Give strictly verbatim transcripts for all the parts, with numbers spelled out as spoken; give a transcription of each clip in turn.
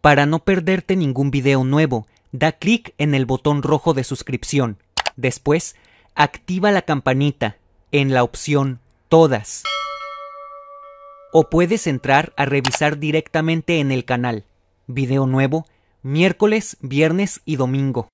Para no perderte ningún video nuevo, da clic en el botón rojo de suscripción. Después, activa la campanita en la opción Todas. O puedes entrar a revisar directamente en el canal. Video nuevo, miércoles, viernes y domingo.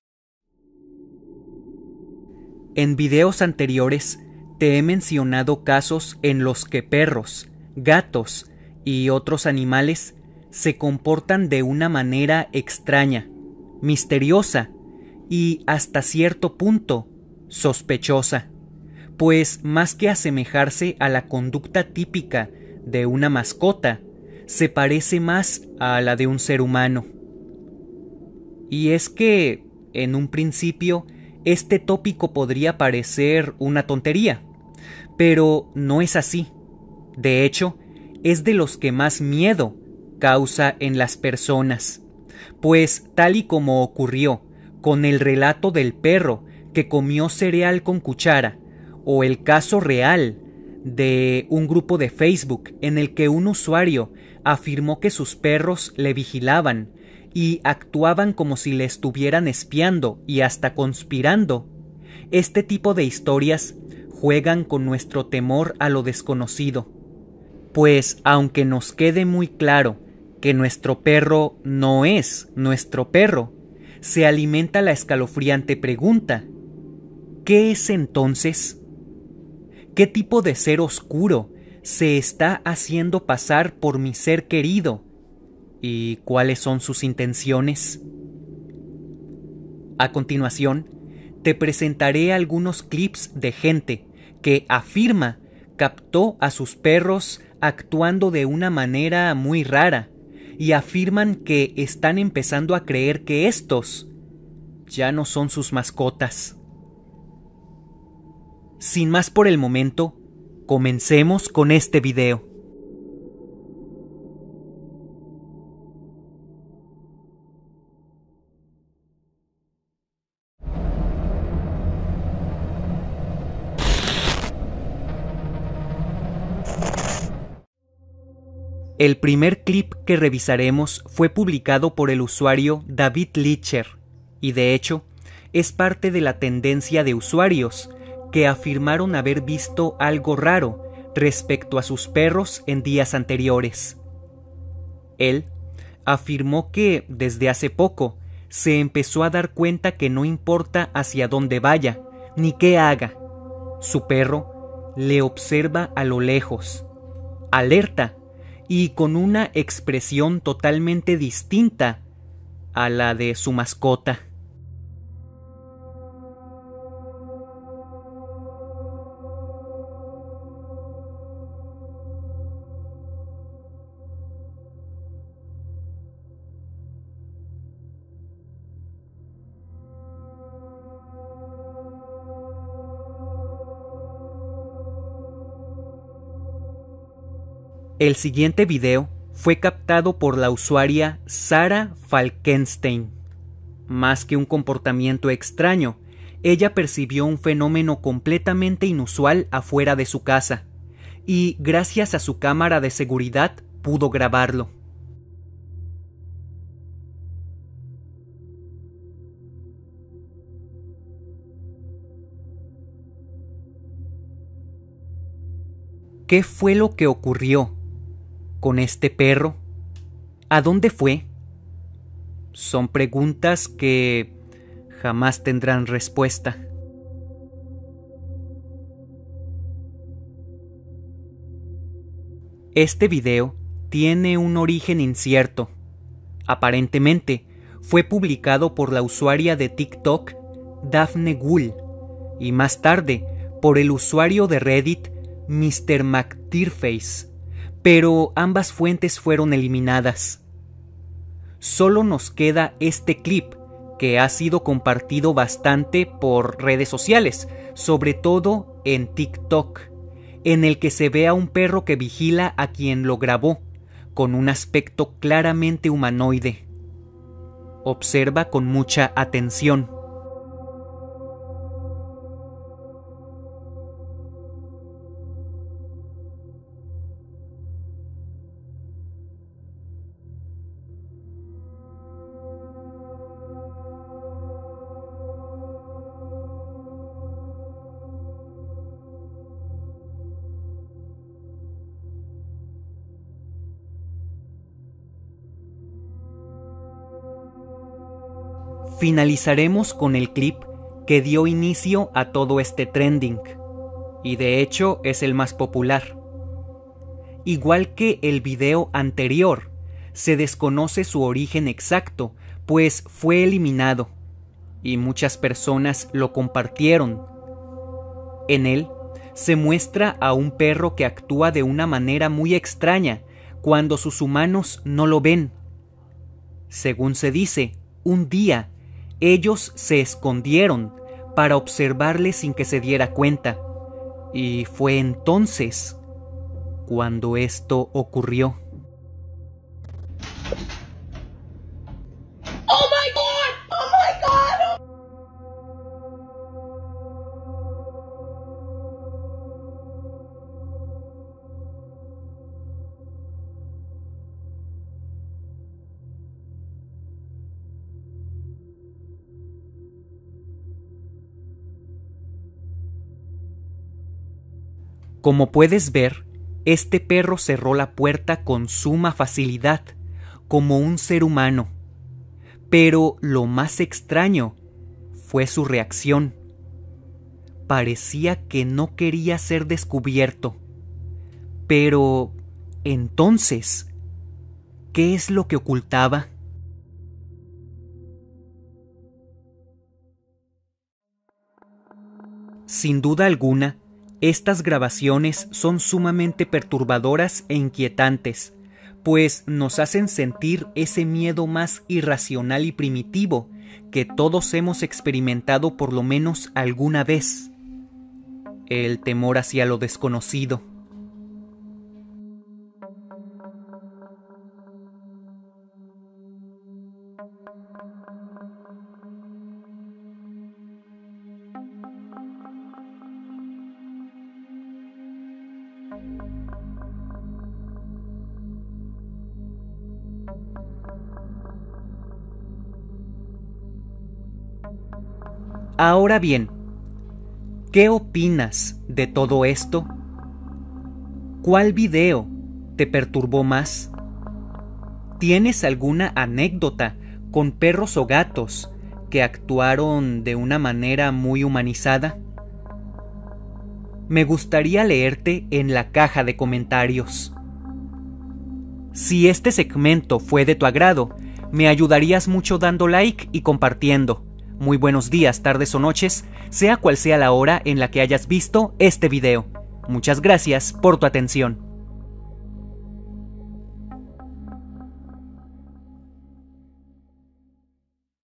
En videos anteriores te he mencionado casos en los que perros, gatos y otros animales se comportan de una manera extraña, misteriosa y hasta cierto punto sospechosa, pues más que asemejarse a la conducta típica de una mascota, se parece más a la de un ser humano. Y es que, en un principio, este tópico podría parecer una tontería, pero no es así. De hecho, es de los que más miedo causa en las personas, pues tal y como ocurrió con el relato del perro que comió cereal con cuchara, o el caso real de un grupo de Facebook en el que un usuario afirmó que sus perros le vigilaban y actuaban como si le estuvieran espiando y hasta conspirando, este tipo de historias juegan con nuestro temor a lo desconocido, pues aunque nos quede muy claro que nuestro perro no es nuestro perro, se alimenta la escalofriante pregunta: ¿qué es entonces? ¿Qué tipo de ser oscuro se está haciendo pasar por mi ser querido? ¿Y cuáles son sus intenciones? A continuación, te presentaré algunos clips de gente que afirma captó a sus perros actuando de una manera muy rara, y afirman que están empezando a creer que estos ya no son sus mascotas. Sin más por el momento, comencemos con este video. El primer clip que revisaremos fue publicado por el usuario David Litcher, y de hecho, es parte de la tendencia de usuarios que afirmaron haber visto algo raro respecto a sus perros en días anteriores. Él afirmó que, desde hace poco, se empezó a dar cuenta que no importa hacia dónde vaya, ni qué haga, su perro le observa a lo lejos, alerta y con una expresión totalmente distinta a la de su mascota. El siguiente video fue captado por la usuaria Sarah Falkenstein. Más que un comportamiento extraño, ella percibió un fenómeno completamente inusual afuera de su casa, y gracias a su cámara de seguridad pudo grabarlo. ¿Qué fue lo que ocurrió con este perro? ¿A dónde fue? Son preguntas que jamás tendrán respuesta. Este video tiene un origen incierto. Aparentemente, fue publicado por la usuaria de TikTok Daphne Ghoul y más tarde por el usuario de Reddit mister McTearface, pero ambas fuentes fueron eliminadas. Solo nos queda este clip, que ha sido compartido bastante por redes sociales, sobre todo en TikTok, en el que se ve a un perro que vigila a quien lo grabó, con un aspecto claramente humanoide. Observa con mucha atención. Finalizaremos con el clip que dio inicio a todo este trending, y de hecho es el más popular. Igual que el video anterior, se desconoce su origen exacto, pues fue eliminado, y muchas personas lo compartieron. En él se muestra a un perro que actúa de una manera muy extraña cuando sus humanos no lo ven. Según se dice, un día ellos se escondieron para observarle sin que se diera cuenta, y fue entonces cuando esto ocurrió. Oh my God! Oh my God! Como puedes ver, este perro cerró la puerta con suma facilidad, como un ser humano. Pero lo más extraño fue su reacción. Parecía que no quería ser descubierto. Pero, entonces, ¿qué es lo que ocultaba? Sin duda alguna, estas grabaciones son sumamente perturbadoras e inquietantes, pues nos hacen sentir ese miedo más irracional y primitivo que todos hemos experimentado por lo menos alguna vez: el temor hacia lo desconocido. Ahora bien, ¿qué opinas de todo esto? ¿Cuál video te perturbó más? ¿Tienes alguna anécdota con perros o gatos que actuaron de una manera muy humanizada? Me gustaría leerte en la caja de comentarios. Si este segmento fue de tu agrado, me ayudarías mucho dando like y compartiendo. Muy buenos días, tardes o noches, sea cual sea la hora en la que hayas visto este video. Muchas gracias por tu atención.